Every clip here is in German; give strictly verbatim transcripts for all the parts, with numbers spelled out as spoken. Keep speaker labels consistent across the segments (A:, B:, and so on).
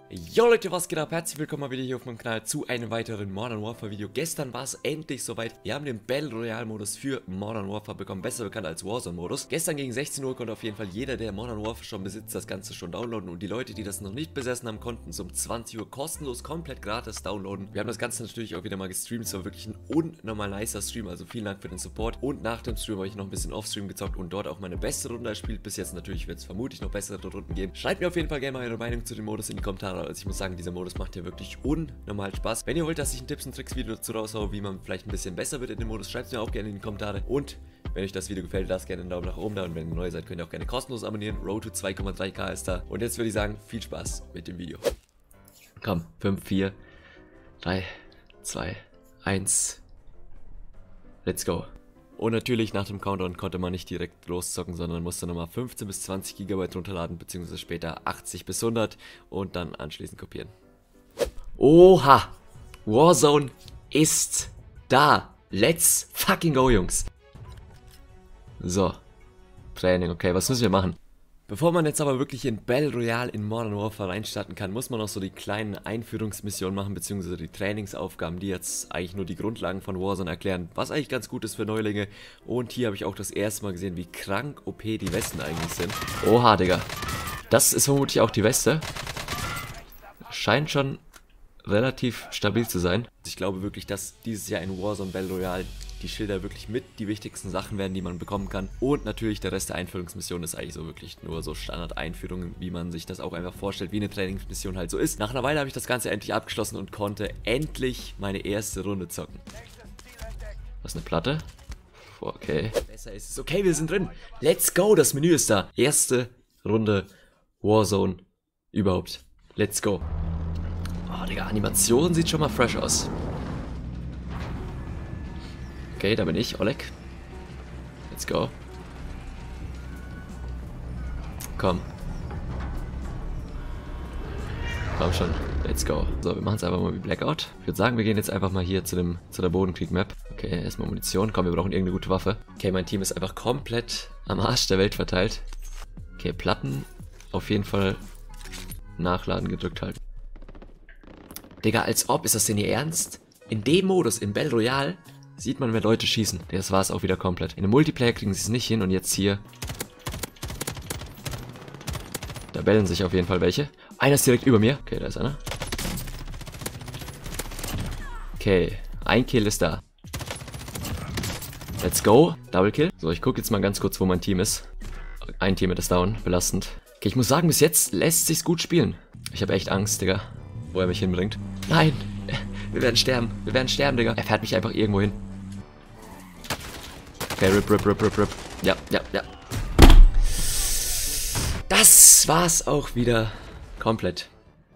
A: Jo Leute, was geht ab? Herzlich willkommen mal wieder hier auf meinem Kanal zu einem weiteren Modern Warfare Video. Gestern war es endlich soweit. Wir haben den Battle Royale Modus für Modern Warfare bekommen, besser bekannt als Warzone Modus. Gestern gegen sechzehn Uhr konnte auf jeden Fall jeder, der Modern Warfare schon besitzt, das Ganze schon downloaden. Und die Leute, die das noch nicht besessen haben, konnten es um zwanzig Uhr kostenlos, komplett gratis downloaden. Wir haben das Ganze natürlich auch wieder mal gestreamt. Es war wirklich ein unnormal nicer Stream, also vielen Dank für den Support. Und nach dem Stream habe ich noch ein bisschen Offstream gezockt und dort auch meine beste Runde erspielt. Bis jetzt natürlich wird es vermutlich noch bessere Runden geben. Schreibt mir auf jeden Fall gerne mal eure Meinung zu dem Modus in die Kommentare. Also ich muss sagen, dieser Modus macht ja wirklich unnormal Spaß. Wenn ihr wollt, dass ich ein Tipps und Tricks Video dazu raushaue, wie man vielleicht ein bisschen besser wird in dem Modus, schreibt es mir auch gerne in die Kommentare. Und wenn euch das Video gefällt, lasst gerne einen Daumen nach oben da. Und wenn ihr neu seid, könnt ihr auch gerne kostenlos abonnieren. Road to zwei Komma drei K ist da. Und jetzt würde ich sagen, viel Spaß mit dem Video. Komm, fünf, vier, drei, zwei, eins. Let's go. Und natürlich nach dem Countdown konnte man nicht direkt loszocken, sondern musste nochmal fünfzehn bis zwanzig Gigabyte runterladen, beziehungsweise später achtzig bis hundert und dann anschließend kopieren. Oha! Warzone ist da! Let's fucking go, Jungs! So. Training, okay, was müssen wir machen? Bevor man jetzt aber wirklich in Battle Royale in Modern Warfare reinstarten kann, muss man noch so die kleinen Einführungsmissionen machen, beziehungsweise die Trainingsaufgaben, die jetzt eigentlich nur die Grundlagen von Warzone erklären, was eigentlich ganz gut ist für Neulinge. Und hier habe ich auch das erste Mal gesehen, wie krank O P die Westen eigentlich sind. Oha, Digga. Das ist vermutlich auch die Weste. Scheint schon relativ stabil zu sein. Ich glaube wirklich, dass dieses Jahr in Warzone Battle Royale die Schilder wirklich mit die wichtigsten Sachen werden, die man bekommen kann. Und natürlich der Rest der Einführungsmission ist eigentlich so wirklich nur so Standard-Einführungen, wie man sich das auch einfach vorstellt, wie eine Trainingsmission halt so ist. Nach einer Weile habe ich das Ganze endlich abgeschlossen und konnte endlich meine erste Runde zocken. Was, eine Platte? Okay. Besser ist es. Okay, wir sind drin. Let's go, das Menü ist da. Erste Runde Warzone überhaupt. Let's go. Oh, Digga, Animation sieht schon mal fresh aus. Okay, da bin ich, Oleg. Let's go. Komm. Komm schon, let's go. So, wir machen es einfach mal wie Blackout. Ich würde sagen, wir gehen jetzt einfach mal hier zu, dem, zu der Bodenkrieg-Map. Okay, erstmal Munition. Komm, wir brauchen irgendeine gute Waffe. Okay, mein Team ist einfach komplett am Arsch der Welt verteilt. Okay, Platten auf jeden Fall nachladen gedrückt halten. Digga, als ob, ist das denn ihr Ernst? In dem Modus, in Battle Royale, sieht man, wenn Leute schießen. Das war es auch wieder komplett. In dem Multiplayer kriegen sie es nicht hin und jetzt hier. Da bellen sich auf jeden Fall welche. Einer ist direkt über mir. Okay, da ist einer. Okay, ein Kill ist da. Let's go. Double Kill. So, ich gucke jetzt mal ganz kurz, wo mein Team ist. Ein Team ist down. Belastend. Okay, ich muss sagen, bis jetzt lässt sich's gut spielen. Ich habe echt Angst, Digga, wo er mich hinbringt. Nein! Wir werden sterben. Wir werden sterben, Digga. Er fährt mich einfach irgendwo hin. Okay, rip, rip, rip, rip, rip. Ja, ja, ja. Das war's auch wieder komplett.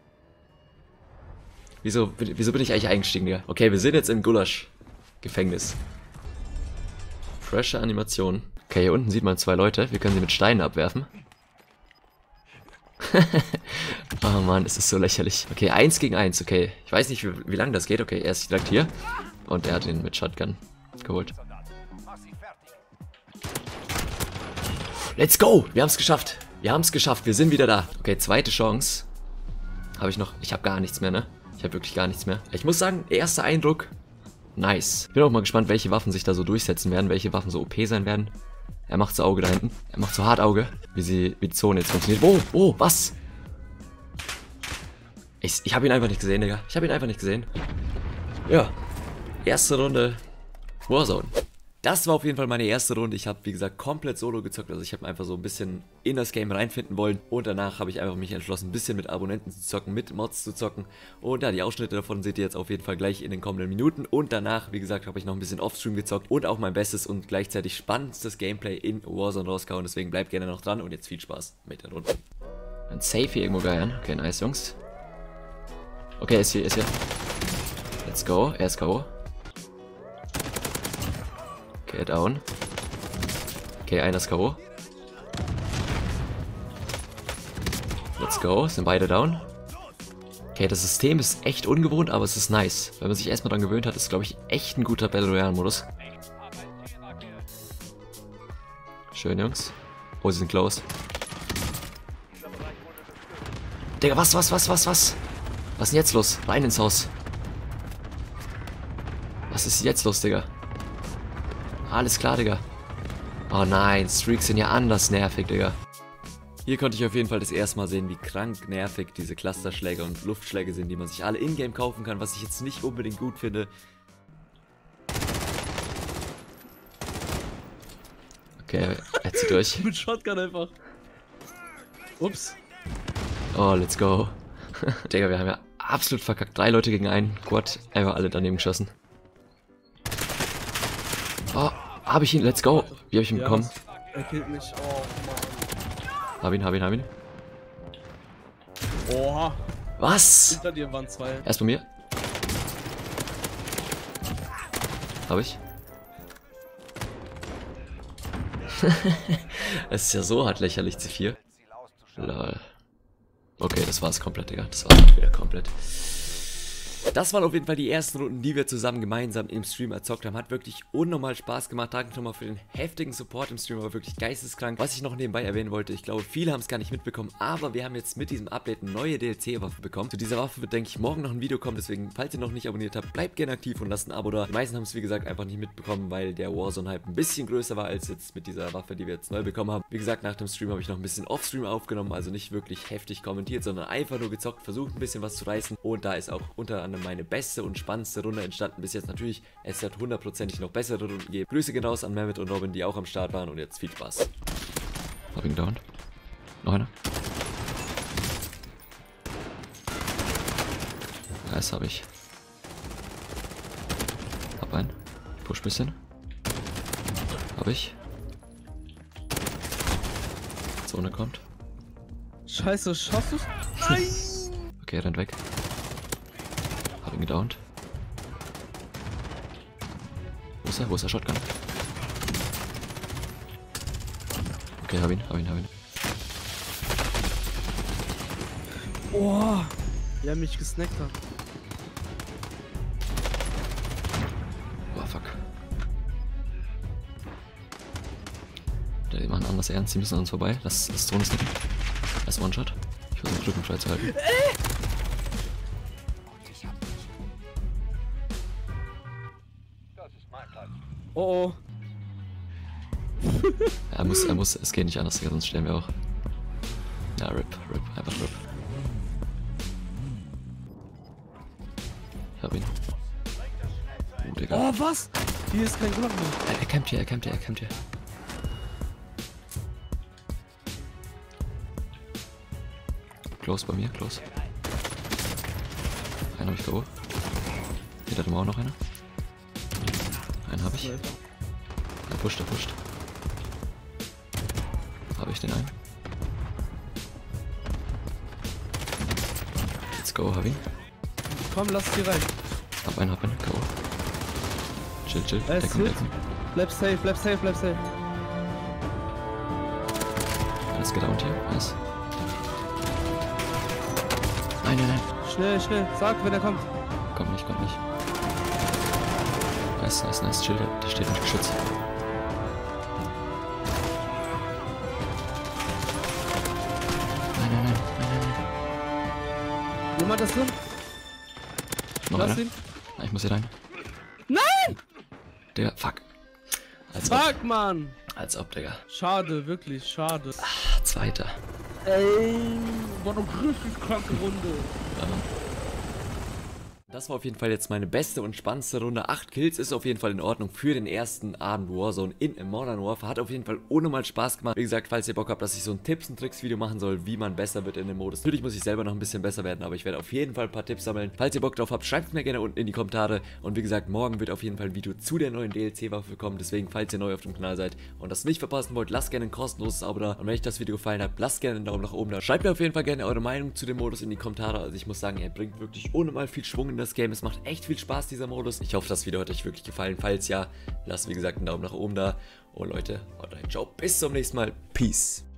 A: Wieso, wieso bin ich eigentlich eingestiegen, Digga? Okay, wir sind jetzt im Gulasch-Gefängnis. Freshe Animation. Okay, hier unten sieht man zwei Leute. Wir können sie mit Steinen abwerfen. Oh Mann, es ist so lächerlich. Okay, eins gegen eins, okay. Ich weiß nicht, wie, wie lange das geht. Okay, er ist direkt hier. Und er hat ihn mit Shotgun geholt. Let's go! Wir haben es geschafft. Wir haben es geschafft. Wir sind wieder da. Okay, zweite Chance. Habe ich noch... Ich habe gar nichts mehr, ne? Ich habe wirklich gar nichts mehr. Ich muss sagen, erster Eindruck, nice. Ich bin auch mal gespannt, welche Waffen sich da so durchsetzen werden. Welche Waffen so O P sein werden. Er macht so Auge da hinten. Er macht so hart Auge. Wie, sie, wie die Zone jetzt funktioniert. Oh, oh, was? Ich, ich habe ihn einfach nicht gesehen, Digga. Ich habe ihn einfach nicht gesehen. Ja. Erste Runde Warzone. Das war auf jeden Fall meine erste Runde. Ich habe, wie gesagt, komplett solo gezockt. Also ich habe einfach so ein bisschen in das Game reinfinden wollen. Und danach habe ich einfach mich entschlossen, ein bisschen mit Abonnenten zu zocken, mit Mods zu zocken. Und ja, die Ausschnitte davon seht ihr jetzt auf jeden Fall gleich in den kommenden Minuten. Und danach, wie gesagt, habe ich noch ein bisschen Offstream gezockt. Und auch mein bestes und gleichzeitig spannendstes Gameplay in Warzone rausgehauen. Deswegen bleibt gerne noch dran und jetzt viel Spaß mit den Runden. Ein Safe hier irgendwo geil. Okay, nice, Jungs. Okay, er ist hier, ist hier. Let's go. Er ist K O. Okay, down. Okay, einer ist K O. Let's go. Sind beide down. Okay, das System ist echt ungewohnt, aber es ist nice. Wenn man sich erstmal dran gewöhnt hat, ist, glaube ich, echt ein guter Battle Royale Modus. Schön, Jungs. Oh, sie sind close. Digga, was, was, was, was, was? Was ist denn jetzt los? Rein ins Haus. Was ist jetzt los, Digga? Alles klar, Digga. Oh nein, Streaks sind ja anders nervig, Digga. Hier konnte ich auf jeden Fall das erste Mal sehen, wie krank nervig diese Clusterschläge und Luftschläge sind, die man sich alle in-game kaufen kann, was ich jetzt nicht unbedingt gut finde. Okay, er zieht durch.
B: Mit Shotgun einfach. Ups.
A: Oh, let's go. Digga, wir haben ja absolut verkackt. Drei Leute gegen einen. Quad, einfach alle daneben geschossen. Oh, hab ich ihn. Let's go. Wie hab ich ihn
B: Ja,
A: bekommen?
B: Er killt mich. Oh, Mann.
A: Hab ihn, hab ihn, hab ihn.
B: Oha.
A: Was?
B: Hinter dir waren zwei.
A: Er ist bei mir. Hab ich. Es ist ja so hart lächerlich, C vier. Lol. Okay, das war's komplett, Digga. Das war's wieder komplett. Das waren auf jeden Fall die ersten Runden, die wir zusammen gemeinsam im Stream erzockt haben. Hat wirklich unnormal Spaß gemacht. Danke nochmal für den heftigen Support im Stream, war wirklich geisteskrank. Was ich noch nebenbei erwähnen wollte, ich glaube, viele haben es gar nicht mitbekommen, aber wir haben jetzt mit diesem Update eine neue D L C-Waffe bekommen. Zu dieser Waffe wird, denke ich, morgen noch ein Video kommen, deswegen, falls ihr noch nicht abonniert habt, bleibt gerne aktiv und lasst ein Abo da. Die meisten haben es, wie gesagt, einfach nicht mitbekommen, weil der Warzone-Hype ein bisschen größer war, als jetzt mit dieser Waffe, die wir jetzt neu bekommen haben. Wie gesagt, nach dem Stream habe ich noch ein bisschen Offstream aufgenommen, also nicht wirklich heftig kommentiert, sondern einfach nur gezockt, versucht ein bisschen was zu reißen. Und da ist auch unter anderem meine beste und spannendste Runde entstanden bis jetzt. Natürlich, es wird hundertprozentig noch bessere Runden geben. Grüße gehen raus an Mehmet und Robin, die auch am Start waren, und jetzt viel Spaß. Hab ihn down. Noch einer. Das habe ich. Hab einen. Push bisschen. Hab ich. Zone kommt.
B: Scheiße, schaffst du's? Nein!
A: Okay, rennt weg. Hab ihn gedownt. Wo ist er? Wo ist der Shotgun? Okay, hab ihn, hab ihn, hab ihn.
B: Boah! Der mich gesnackt hat.
A: Boah, fuck. Der machen anders ernst, die müssen an uns vorbei. Lass, lass Drohnen snicken. Erst One-Shot. Ich versuche Rücken frei zu halten.
B: Oh oh.
A: Er muss, er muss, es geht nicht anders, sonst sterben wir auch. Ja, rip, rip, einfach rip. Ich hab ihn. Oh, Digga.
B: Oh, was? Hier ist kein Glock mehr.
A: Er, er campt hier, er campt hier, er campt hier. Close bei mir, close. Einen hab ich K O. Hinter dem Mauer noch einer. Einen hab ich. Er pusht, er pusht. Habe ich den einen? Let's go, hab ihn.
B: Komm, lass hier rein.
A: Hab einen, hab einen, K O. Chill, chill,
B: Er ist
A: Deckung,
B: hit.
A: Deckung.
B: Bleib safe, bleib safe, bleib safe.
A: Alles gedownt hier, nice. Nein, nein, nein.
B: Schnell, schnell. Sag, wenn er kommt.
A: Kommt nicht, kommt nicht. Nice, nice, nice, chill, der, der steht mit Geschütz. Nein, nein, nein, nein, nein, nein.
B: Jemand das drin?
A: Noch
B: Lass
A: einer.
B: ihn.
A: Nein, ich muss hier rein.
B: Nein!
A: Digga, fuck. Als
B: Fuck,
A: ob,
B: Mann!
A: als ob, Digga.
B: Schade, wirklich, schade.
A: Ah, Zweiter.
B: Ey, war eine richtig kranke Runde.
A: Ja. Das war auf jeden Fall jetzt meine beste und spannendste Runde. acht Kills ist auf jeden Fall in Ordnung für den ersten Abend Warzone in Modern Warfare. Hat auf jeden Fall unnormal Spaß gemacht. Wie gesagt, falls ihr Bock habt, dass ich so ein Tipps- und Tricks-Video machen soll, wie man besser wird in dem Modus. Natürlich muss ich selber noch ein bisschen besser werden, aber ich werde auf jeden Fall ein paar Tipps sammeln. Falls ihr Bock drauf habt, schreibt es mir gerne unten in die Kommentare. Und wie gesagt, morgen wird auf jeden Fall ein Video zu der neuen D L C-Waffe kommen. Deswegen, falls ihr neu auf dem Kanal seid und das nicht verpassen wollt, lasst gerne ein kostenloses Abo da. Und wenn euch das Video gefallen hat, lasst gerne einen Daumen nach oben da. Schreibt mir auf jeden Fall gerne eure Meinung zu dem Modus in die Kommentare. Also ich muss sagen, er bringt wirklich unnormal viel Schwung in das Game. Es macht echt viel Spaß, dieser Modus. Ich hoffe, das Video hat euch wirklich gefallen. Falls ja, lasst wie gesagt einen Daumen nach oben da. Und Leute, haut rein, ciao, bis zum nächsten Mal. Peace.